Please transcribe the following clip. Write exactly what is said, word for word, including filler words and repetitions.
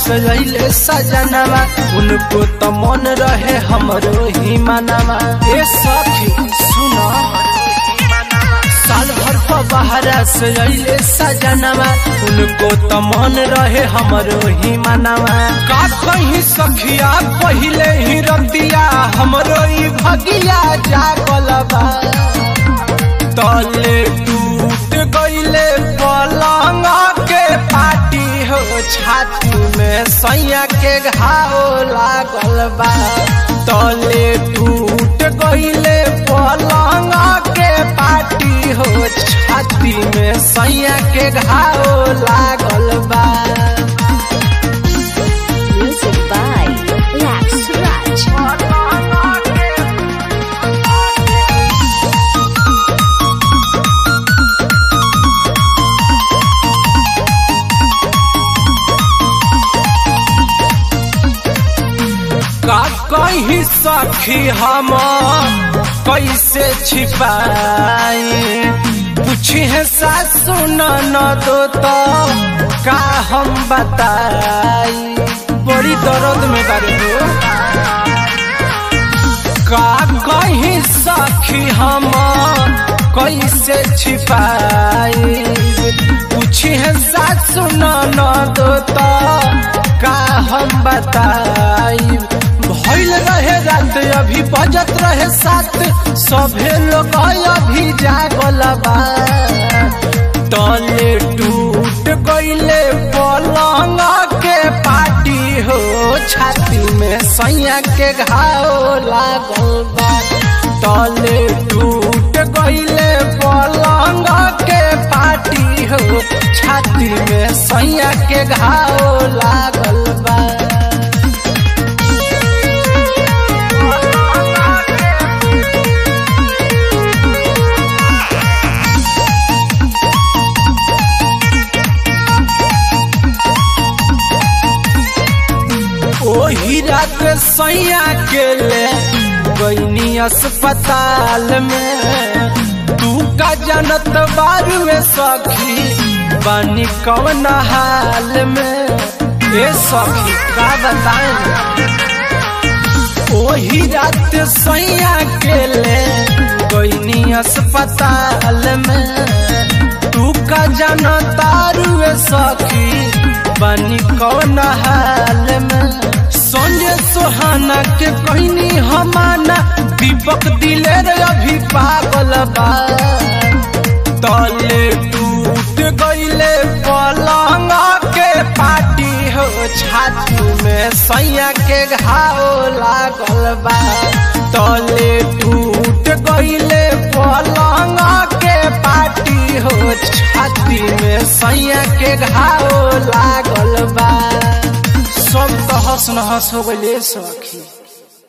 से अइले सजनवा उनको तो मन रहे हमरो ही मनवा। ए सखी सुनो साल भर को बहरा से अइले सजनवा उनको तो मन रहे हमरो ही मनवा। का कहीं सखिया पहिले ही रतिया हमरो ही भगिया जागल बा। तले टूट गइले पलंग के पाटी हो छाती में सैया के घाव लागल बा। तले टूट गइले पलंग के पाटी हो छाती में सैया के घाव लागल बा। Music by Lax Raj. का कहीं सखी हम कैसे छिपाई पूछी है सासु ननदो तो का हम बताई। बड़ी दर्द में बारे हो का कहीं सखी हम कैसे छिपाई पूछी है सासु ननदो तो का हम बताई। भइल रहे रात अभी बजत रहे साथ सभे लोग अभी जागल बा। तले टूट गइले पलंग के पाटी हो छाती में सैया के घाव लागल बा। तले टूट गइले पलंग के पाटी हो छाती में सैया के घाव लागल बा। ओही रात सैया के ले गईनी अस्पताल में तू का जानत बारुए सखी बानी कौन हाल में। ए सखी का बताएं ओही रात सैया के ले गईनी अस्पताल में तू का जानत बारुए सखी बानी कौन हाल में। संजय सोहाना के कहनी हमाना दीपक दिलेर अभी पागल बा। तले टूट गइले पलंग के पाटी हो छाती में सैया के घाव लागल बा। तले टूट गइले पलंग के पाटी हो छाती में सैया के घाव लागल बा। सब तो हंस न हंस हो गइले सखी।